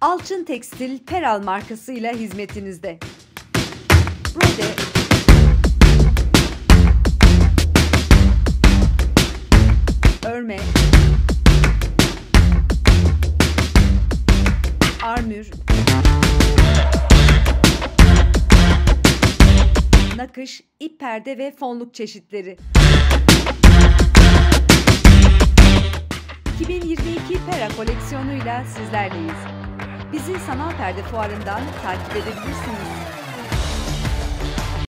Alçın Tekstil Peral markasıyla hizmetinizde. Rode, örme, armür, nakış, ip perde ve fonluk çeşitleri. 2022 Pera koleksiyonuyla sizlerleyiz. Bizi Sanal Perde Fuarı'ndan takip edebilirsiniz.